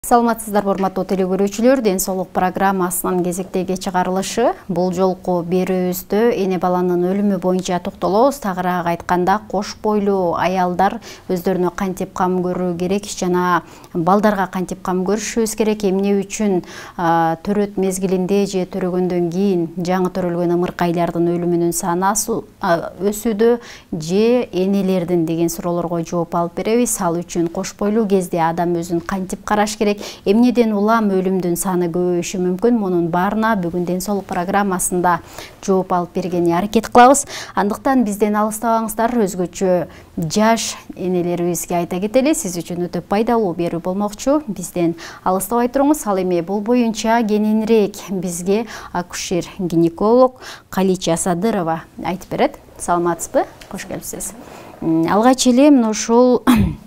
Саламатсыздар, урматтуу телекөрүүчүлөр, Ден соолук программасынын кезектеги чыгарылышы. Бул жолку берүүбүздө эне баланын өлүмү боюнча токтолобуз. Тагыраак айтканда, кош бойлуу аялдар өздөрүнө кантип кам көрүү керек жана балдарга кантип кам көрүшүбүз керек, эмне үчүн төрөт мезгилинде же төрөгөндөн кийин жаңы төрөлгөн ымыркайлардын өлүмүнүн саны өсүүдө же энелердин деген суроолорго жооп алып беребиз. Ал үчүн кош бойлуу кезде адам өзүн кантип караш керек, эмнеден улам өлүмдүн саны көбөйүшү мүмкүн? Мунун баарына бүгүн Ден соолук программасында жооп алып бергенге аракет кылабыз. Андыктан бизден алыстабаңыздар, өзгөчө жаш энелерибизге айта кетели, сиз үчүн өтө пайдалуу берүү болмокчу. Бизден алыстабай туруңуз. Ал эми бул боюнча кененирээк бизге акушер-гинеколог Калича Садырова айтып берет. Саламатсызбы? Кош келипсиз. Алгач эле ушул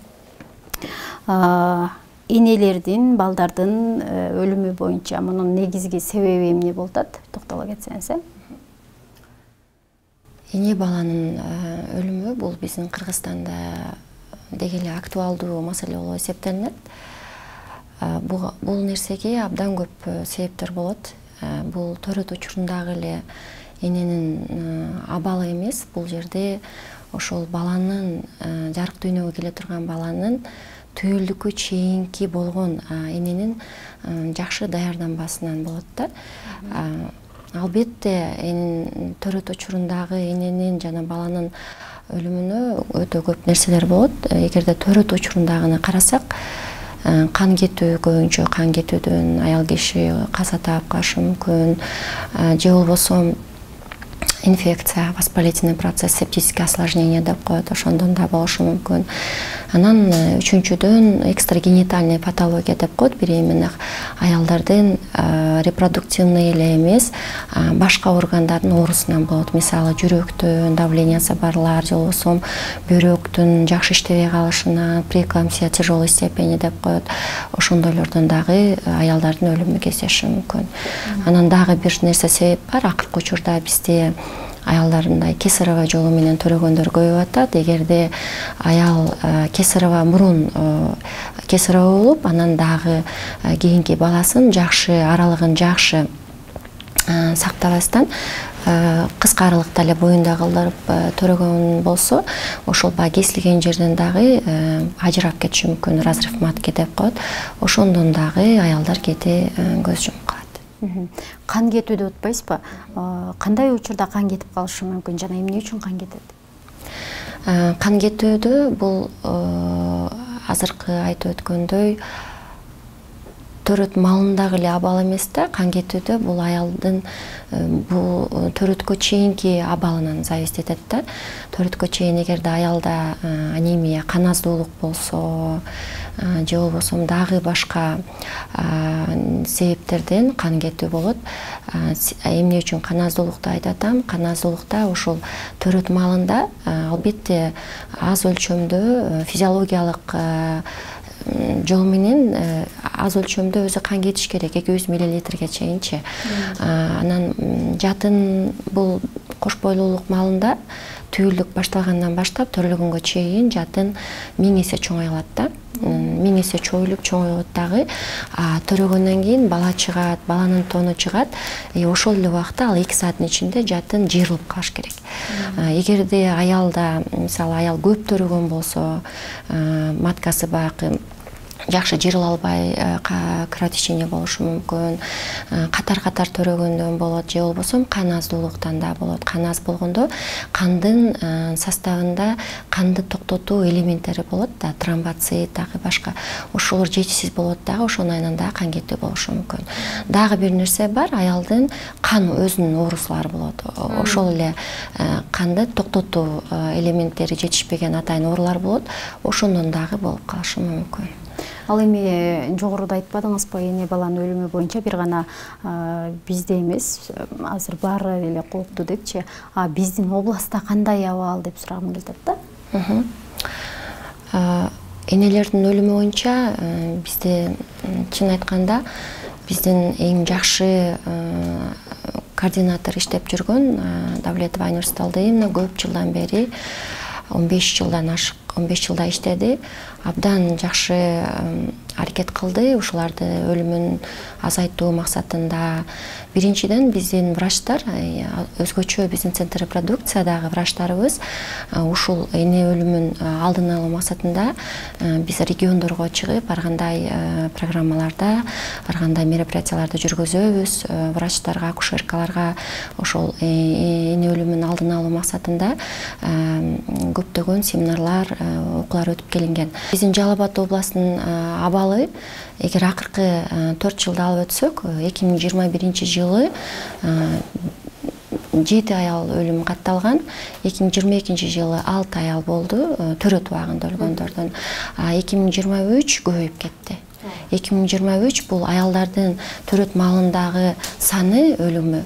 энелердин, балдардын өлүмү боюнча мунун негизги себеби эмне болуп атат? Токтоло кетсеңиз. Эне баланын өлүмү бул биздин Кыргызстанда деги эле актуалдуу маселе болуп эсептелинет. Бул нерсеге абдан көп себептер болот. Бул төрөт учурундагы эле эненин абалы эмес, бул жерде ошол баланын жарык дүйнөгө келе турган баланын түйүлдүккө чейинки болгон эненин жакшы даярданбасынан болот да. Албетте төрөт учурундагы эненин жана баланын өлүмүнө өтө көп нерселер болот. Эгерде төрөт учурундагыны карасак, кан кетүү, көбүнчө кан кетүүдөн аял киши каза таап калышы мүмкүн, же болбосо инфекция, воспалительный процесс, септическое осложнение деп коет, ошондон да болушу мүмкүн. Анан үчүнчүдөн экстрагенитальный патология деп коет, беременных аялдардын репродуктивный эле эмес, башка органдардын оорусунан болот. Мисалы, жүрөктүн давлениясы барлар, же болбосо бөйрөктүн жакшы иштебей калышынан, преэклампсия тяжелой степени деп коет. Ошондойлордон дагы аялдардын өлүмү кездеши мүмкүн. Анан дагы бир нерсе себеп бар. Акыркы учурда бизде аялдарында кесарево жолу менен төрөгөндөр көбөйүп атат. Эгерде аял мурун кесарево болуп, анан дагы кийинки баласын жакшы аралыгын жакшы сактабастан кыска аралыкта эле боюнда калдырып төрөгөн болсо, ошол баягы кесилген жерден дагы ажырап кетиши мүмкүн, разрыв матки деп коет. Ошондон дагы аялдар кете көз жумуп калат. Кан кетүүдө утпайсызбы? Кандай учурда кан кетип калышы мүмкүн жана эмне үчүн кан кетет? Кан кетүүдө бул азыркы айтып өткөндөй төрөт малындагы эле абал эмес да, кан кетүүдө бул аялдын бул төрөткө чейинки абалынан зависит этет да. Төрөткө чейин эгерде аялда анемия, кан аздуулук болсо, же болбосо дагы башка себептерден кан кетүү болот. Эмне үчүн кан аздуулукту айтып атам? Кан аздуулукта ошол төрөт малында албетте аз өлчөмдө физиологиялык жол менен аз өлчөмдө өзү кан кетиш керек, 200 мл чейинчи. Анан жатын бул кош бойлуулук малында түйүлдүк башталгандан баштап төрөлгөнгө чейин жатын 1000 эсе чоңойлот да. 1000 эсе чоңойлот дагы. Төрөгөндөн кийин бала чыгат, баланын тону чыгат. Ошол эле убакта ал 2 сааттын ичинде жатын жыйрылып калыш керек. Эгерде аялда, мисалы, аял көп төрөгөн болсо, маткасы баягы жакшы жыйрыла албай кровотечение болушу мүмкүн, катар-катар төрөгөндөн болот, же болбосо кан аздуулуктан да болот. Кан аз болгондо кандын составында канды токтотуу элементтери болот да, тромбоцит, дагы башка. Ошолор жетишсиз болот дагы, ошонун айынан кан кетүү болушу мүмкүн. Дагы бир нерсе бар, аялдын кан өзүнүн оорусулары болот. Ошол эле канды токтотуу элементтери жетишпеген атайын оорулар болот. Ошондон дагы болуп калышы мүмкүн. Ал эми жогоруда айтпадыңызбы, эне баланын өлүмү боюнча бир гана бизде эмес, азыр баары эле кооптуу депчи, биздин областта кандай абал деп сурагым келип атат да. Энелердин өлүмү боюнча бизде чын айтканда биздин эң жакшы координатор иштеп жүргөн Давлетова Айнур Сталдыевна көп жылдан бери 15 жылдан ашык 15 жылда иштеди. Абдан жакшы аракет кылды. Ушуларды өлүмүн азайтуу максатында биринчиден биздин врачтар, өзгөчө биздин центр репродукциядагы врачтарыбыз ушул эне өлүмүн алдын алуу максатында биз региондорго чыгып, ар кандай программаларда, ар кандай мероприятияларды жүргүзөбүз. Врачтарга, акушеркаларга ошол эне өлүмүн алдын алуу максатында көптөгөн семинарлар, окуулар өтүп келинген. Биздин Жалал Абад областынын абалы эгер акыркы 4 жылды алып өтсөк, 2021 жылы 7 аял өлүм катталган, 2022 жылы 6 аял болду төрөт убагында өлгөндөрдүн. 2023 көбөйүп кетти. 2023 бул аялдардын төрөт маалындагы саны өлүмү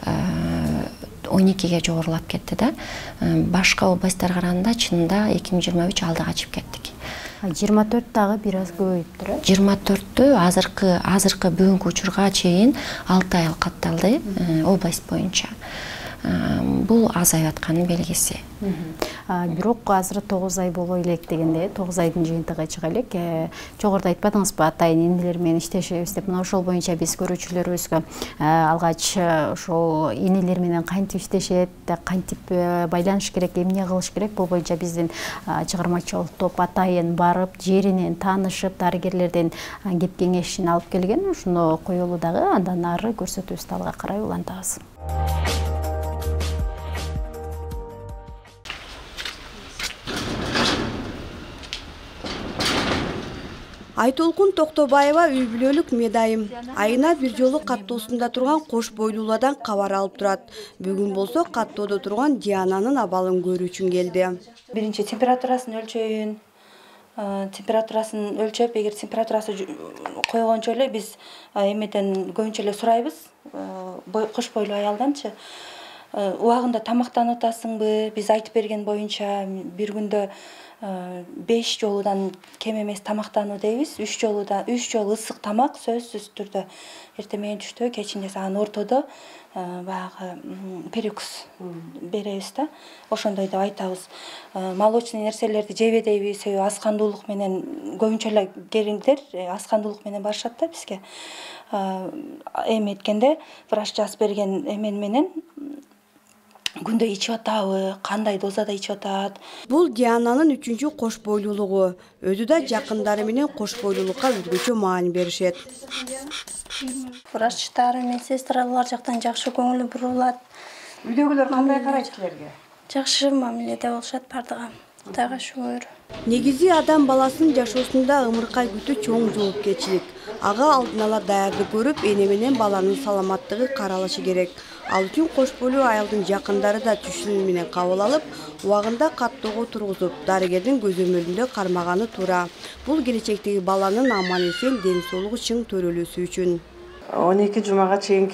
12ге жогорулап кетти да. Башка областтарга караганда чынында 2023 алдыга чыгып кеттик. 24 дагы бир аз көбөйүптүр. 24-тө азыркы бүгүнкү учурга чейин 6 аял катталды область боюнча. Бул азайып атканын белгиси. Бирок азыр 9 ай боло элек дегенде, 9 айдын жыйынтыгы чыга элек. Жогоруда айтпадыңызбы, атайын энелер менен иштешебиз деп. Мына ошол боюнча биз көрүүчүлөрүбүзгө алгач ошол энелер менен кантип иштешет, кантип байланыш керек, эмне кылыш керек, бул боюнча биздин чыгармачыл топ атайын барып, жеринен таанышып, дарыгерлерден кеп кеңешин алып келген. Ушуну коелу дагы, андан ары көрсөтүүбүздү алга карай улантабыз. Айтолкун Токтобаева үй бүлөлүк медайым. Айына бир жолу каттоосунда турган кош бойлуулардан кабар алып турат. Бүгүн болсо каттоодо турган Диананын абалын көрүү үчүн келди. Биринчи температурасын өлчөйүн. Температурасын өлчөп, эгер температурасы койгончо эле биз эмеден көбүнчө эле сурайбыз. Кош бойлуу аялданчы убагында тамактанып атасыңбы? Биз айтып берген боюнча бир күндө 5 жолудан кем эмес тамактануу дейбиз. 3 жолу ысык тамак сөзсүз түрдө. Эртең менен түштө, кечинде анан ортодо баягы перекус беребиз да. Ошондой деп айтабыз. Молочный нерселерди жебе дейбиз. Аз кандуулук менен көбүнчө эле келиндер аз кандуулук менен барышат да бизге. Эми эткенде врач жазып берген эмен менен күндө ичип атабы, кандай дозада ичип атат. Бул Диананын 3-чү кош бойлуулугу. Өзү да жакындары менен кош бойлуулукка өзгөчө маани беришет. Врачтар, медсестралар жактан жакшы көңүл бурулат. Үйдөгүлөр кандай карайт силерге? Жакшы мамиледе болушат бардыгы. Кудайга шүгүр. Негизи адам баласынын жашоосунда ымыркай күтүү чоң жоопкерчилик. Ага алдын ала даярдык көрүп, эне менен баланын саламаттыгы каралышы керек. Ал үчүн кош бойлуу аялдын жакындары да түшүнүү менен кабыл алып, убагында каттоого тургузуп, дарыгердин көзөмөлүндө кармаганы туура. Бул келечектеги баланын аман-эсен, ден соолугу чың төрөлүүсү үчүн. 12 жумага чейин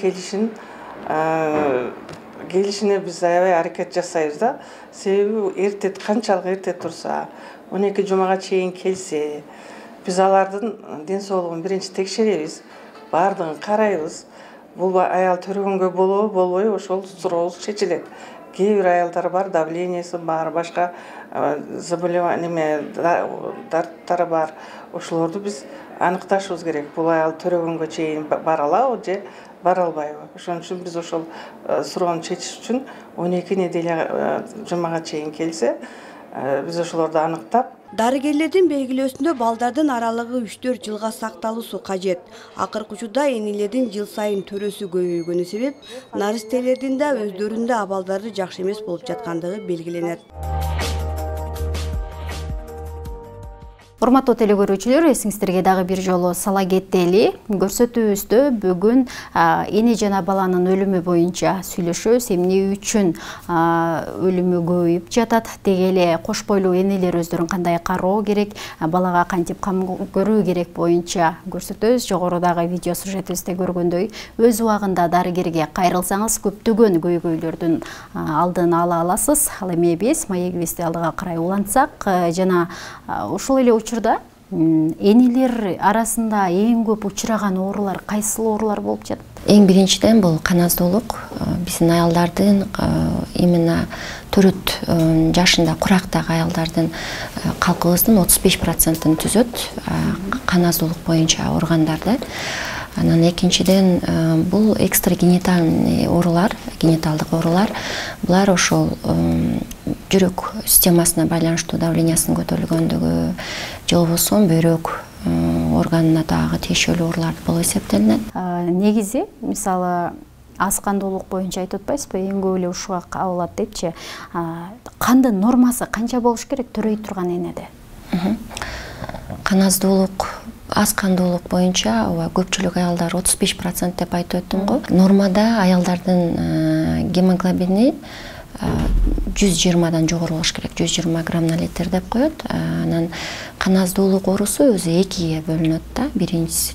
келишине биз аябай аракет жасайбыз да. Себеби канчалык эрте турса, 12 жумага чейин келсе, биз алардын ден соолугун биринчи текшеребиз, бардыгын карайбыз. Бул аял төрөгөнгө болобу, болбойбу, ошол сурообуз чечилет. Кээ бир аялдар бар, давлениясы бар, башка заболевание, дарттары бар. Ошолорду биз аныкташыбыз керек. Бул аял төрөгөнгө чейин бара алабы же бара албайбы. Ошон үчүн биз ошол суроону чечиш үчүн 12 неделя жумага чейин келсе, биз ошолорду аныктап, дарыгерлердин белгилөөсүндө балдардын аралыгы 3-4 жылга сакталуусу кажет. Акыркы учурда энелердин жыл сайын төрөсү көбөйгөнү себеп, наристелердин да өздөрүндө абалдары жакшы эмес болуп жаткандыгы белгиленет. Урматтуу телекөрүүчүлөр, эсиңиздерге дагы бир жолу сала кетели. Көрсөтүүбүздө бүгүн эне жана баланын өлүмү боюнча сүйлөшөбүз. Эмне үчүн өлүмү көбөйүп жатат, деги эле кош бойлуу энелер өздөрүн кандай кароо керек, балага кантип кам көрүү керек боюнча көрсөтөбүз. Жогорудагы видео сюжетибизде көргөндөй, өз убагында дарыгерге кайрылсаңыз көптөгөн көйгөйлөрдүн алдын ала аласыз. Ал эми биз маегибизди алдыга карай улантсак, жана ушул эле учурда энелер арасында эң көп учураган оорулар кайсыл оорулар болуп жатат? Эң биринчиден бул каназдуулук, биздин аялдардын именно 4 жашында курактагы аялдардын калкыбыздын 35%-ын түзөт кан аздуулук боюнча ооругандарды. Анан экинчиден бул экстрагенитальный оорулар, гениталдык оорулар, булар ошол жүрөк системасына байланыштуу давлениясынын көтөрүлгөндүгү, же болбосо бөйрөк органына дагы тиешелүү оорулар болуп эсептелинет. Негизи, мисалы, аз кандуулук боюнча айтып атпайсызбы, эң көп эле ушуга кабылат депчи. Кандын нормасы канча болуш керек төрөй турган энеде? Кан аздуулук, аз кандуулук боюнча көпчүлүк аялдар 35% деп айтып өттүм го. Нормада аялдардын гемоглобини 120-дан жогору болуш керек, 120 грамм на литр деп коет. Анан кан аздуулук оорусу өзү экиге бөлүнөт да. Биринчиси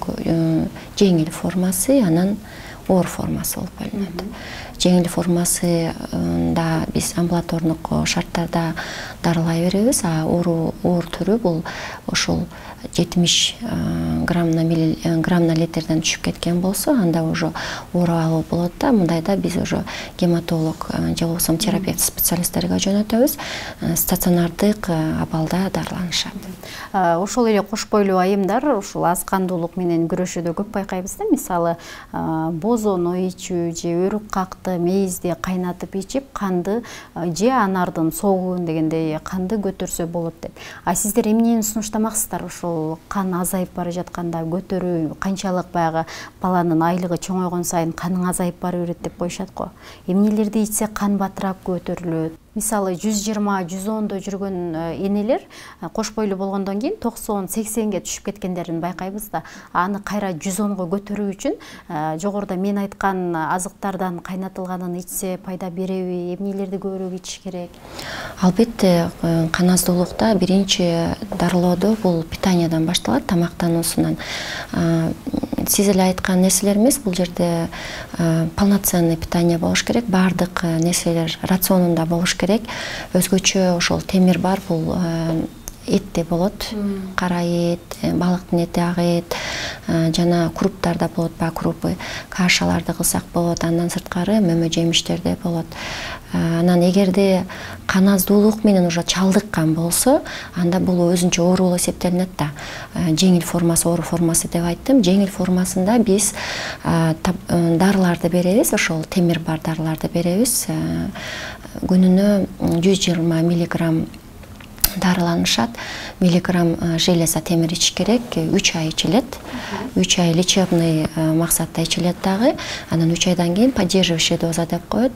жеңил формасы, анан оор формасы болуп бөлүнөт. Жеңил формасында биз амбулаторлук шарттарда дарылай беребиз, а оор түрү бул ошол 70 грамм на литрден түшүп кеткен болсо, анда уже ооруп алуу болот да. Мындайда биз уже гематолог же болбосо терапевт специалисттерге жөнөтөбүз, стационардык абалда дарыланышат. Ошол эле кош бойлуу айымдар ушул аз кандуулук менен күрөшүүдө көп байкайбыз да. Мисалы, бозоно ичүү же өрүк какты, мейизди кайнатып ичип, канды же анардын согуун дегендей канды көтөрсө болот деп. А сиздер эмнени сунуштамаксыздар? Ошол кан азайып бара жатканда көтөрүү канчалык баягы баланын айлыгы чоңойгон сайын каның азайып бара берет деп коюшат го. Эмнелерди ичсе кан батыраак көтөрүлөт? Мисалы 120-110-до жүргөн энелер кош бойлуу болгондон кийин 90-80-ге түшүп кеткендерин байкайбыз да. Аны кайра 110го көтөрүү үчүн жогоруда мен айткан азыктардан кайнатылганын ичсе пайда береби? Эмнелерди көбүрөөк ичиш керек? Албетте, кан аздуулукта биринчи дарылоодо бул питаниядан башталат, тамактануусунан. Сиз эле айткан нерселер эмес, бул жерде полноценный питание болуш керек, баардык нерселер рационунда болуш керек. Өзгөчө ошол темир бар, бул этте болот, кара эт, балыктын эти, ак эт, жана круптарда болот, крупы, кашаларды кылсак болот, андан сырткары мөмө жемиштерде болот. Анан эгерде кан аздуулук менен уже чалдыккан болсо, анда бул өзүнчө оору болуп эсептелинет да. Жеңил формасы, оор формасы деп айттым. Жеңил формасында биз дарыларды беребиз, ошол темир бар дарыларды беребиз. Күнүнө 120 миллиграмм дарыланышат. Миллиграмм железа темир ичиш керек, 3 ай ичилет. 3 ай лечебный максатта ичилет дагы. Анан 3 айдан кийин поддерживающий доза деп коет.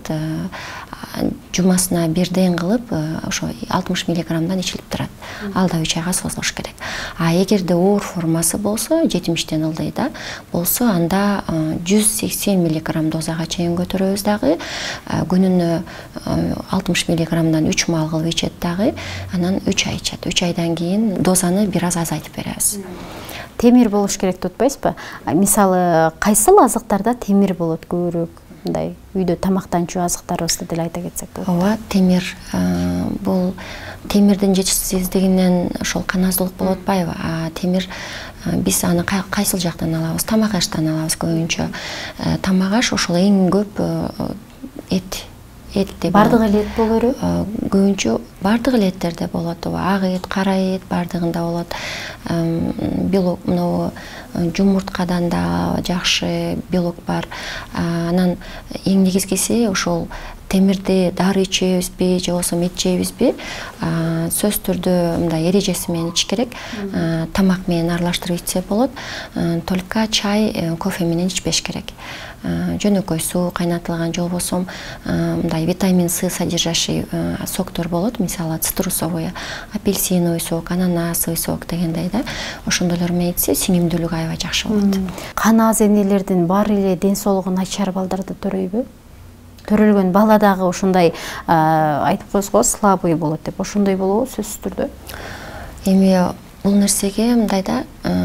Жумасына бирден кылып, ошо 60 миллиграммдан ичилип турат. Ал да 3 айга созулуш керек. А эгерде оор формасы болсо, 70-тен ылдый да, болсо анда 180 миллиграмм дозага чейин көтөрөбүз дагы. Күнүнө 60 миллиграммдан 3 маал кылып ичет дагы. Анан 3 ай ичет. 3 айдан кийин дозаны бир аз азайтып беребиз. Темир болуш керек деп атпайсызбы? Мисалы, кайсыл азыктарда темир болот көбүрөөк? Мындай үйдө тамактанчу азыктарыбызды деле айта кетсек болот. Ооба, темир бул темирдин жетишсиздигинен ошол кан аздуулук болуп атпайбы? Темир биз аны кайсыл жактан алабыз? Тамак аштан алабыз көбүнчө. Тамак аш ошол эң көп эт бардык эле эт боло береби? Көбүнчө бардык эле эттерде болот. Ак эт, кара эт бардыгында болот. Белок, жумурткадан да жакшы белок бар. Анан эң негизгиси ошол темирди дары ичебизби же болбосо эт жейбизби, сөзсүз түрдө мындай эрежеси менен ичиш керек. Тамак менен аралаштырып ичсе болот. Только чай, кофе менен ичпеш керек. Жөнөкөй суу кайнатылган же болбосо мындай витамин С содержащий соктор болот. Мисалы цитрусовый, апельсиновый сок, ананасовый сок дегендей да. Ошондойлор менен ичсе сиңимдүүлүгү аябай жакшы болот. Кан аз энелердин баары эле ден соолугу начар балдарды төрөйбү? Төрөлгөн бала дагы ошондой айтып коесуз го, слабый болот деп. Ошондой болобу сөзсүз түрдө? Эми бул нерсеге мындай да,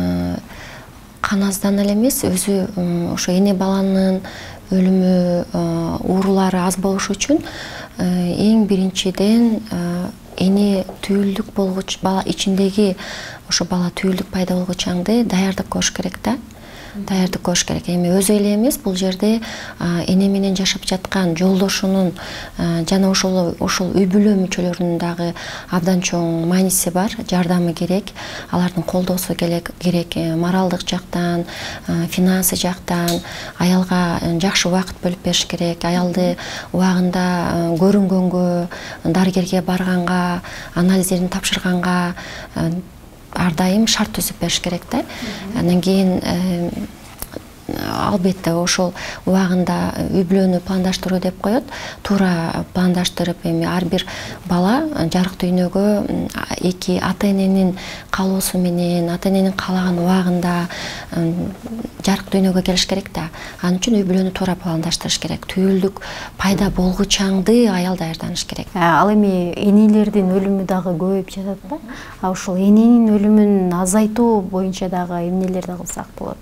кан аздан эле эмес, өзү ошо эне баланын өлүмү, оорулары аз болуш үчүн эң биринчиден эне түйүлдүк болгуч, бала ичиндеги ошо бала түйүлдүк пайда болгучаңды даярдык көрүш керек да. даярдык көрүш керек. Эми өзү эле эмес, бул жерде эне менен жашап жаткан жолдошунун жана ошол үй бүлө мүчөлөрүнүн дагы абдан чоң мааниси бар, жардамы керек, алардын колдоосу керек, моралдык жактан, финансы жактан, аялга жакшы убакыт бөлүп бериш керек, аялды убагында көрүнгөнгө, дарыгерге барганга, анализдерин тапшырганга ар дайым шарт түзүп бериш керек да. Андан кийин албетте ошол убагында үй бүлөнү пландаштыруу деп коет. Туура пландаштырып, эми ар бир бала жарык дүйнөгө эки ата эненин каалоосу менен, ата эненин каалаган убагында жарык дүйнөгө келиш керек да. Анын үчүн үй бүлөнү туура пландаштырыш керек. Түйүлдүк пайда болгучаңды аял даярданыш керек. Ал эми энелердин өлүмү дагы көбөйүп жатат да. Ошол эненин өлүмүн азайтуу боюнча дагы эмнелерди кылсак болот?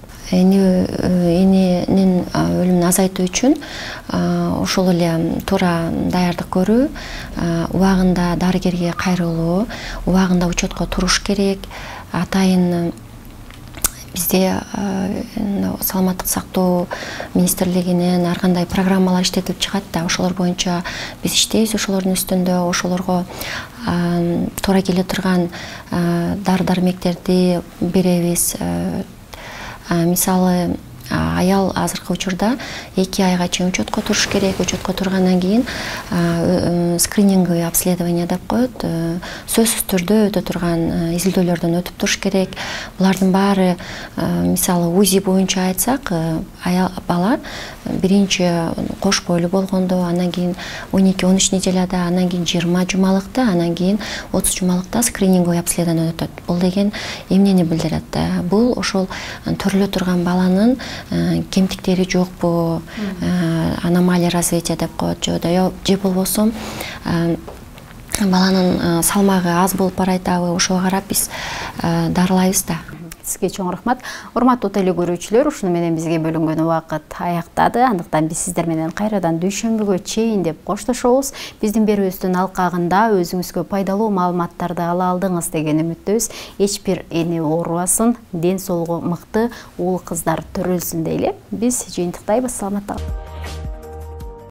Эненин өлүмүн азайтуу үчүн ошол эле туура даярдык көрүү, убагында дарыгерге кайрылуу, убагында учетко туруш керек. Атайын бизде саламаттык сактоо министрлигинен ар кандай программалар иштетип чыгат да, ошолор боюнча биз иштейбиз, ошолордун үстүндө ошолорго туура келе турган дары-дармектерди беребиз. Мисалы, аял азыркы учурда 2 айга чейин учетко туруш керек. Учетко тургандан кийин скрининговый обследование деп коет. Сөзсүз түрдө өтө турган изилдөөлөрдөн өтүп туруш керек. Булардын баары, мисалы, УЗИ боюнча айтсак, бала биринчи кош бойлуу болгондо, андан кийин 12-13 неделяда, андан кийин 20 жумалыкта, андан кийин 30 жумалыкта скрининговый обследование өтөт. Бул деген эмнени билдирет? Бул ошол төрөлө турган баланын кемтиктери жокпу, аномалия развития деп коет, же болбосо баланын салмагы аз болуп барайтабы, ошого карап биз дарылайбыз да. Сизге чоң рахмат. Урматтуу телекөрүүчүлөр, ушуну менен бизге бөлүнгөн убакыт аяктады. Андыктан биз сиздер менен кайрадан дүйшөмбүгө чейин деп коштошобуз. Биздин берүүбүздүн алкагында өзүңүзгө пайдалуу маалыматтарды ала алдыңыз деген үмүттөбүз. Эч бир эне оорубасын, ден соолугу мыкты уул кыздар төрөлсүн дейли. Биз жыйынтыктайбыз. Саламатта калыңыз.